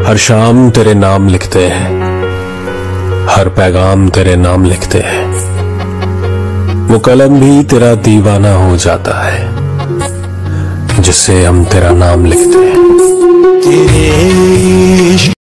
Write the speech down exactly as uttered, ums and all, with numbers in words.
हर शाम तेरे नाम लिखते हैं, हर पैगाम तेरे नाम लिखते हैं। वो कलम भी तेरा दीवाना हो जाता है जिससे हम तेरा नाम लिखते हैं।